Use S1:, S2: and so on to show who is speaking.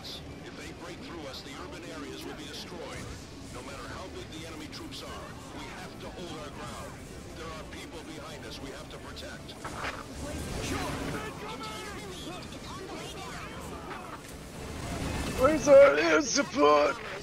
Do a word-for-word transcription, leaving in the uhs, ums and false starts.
S1: defense. If they break through us, the urban areas will be destroyed. No matter how big the enemy troops are, we have to hold our ground. There are people behind us we have to protect.
S2: Where's our air support?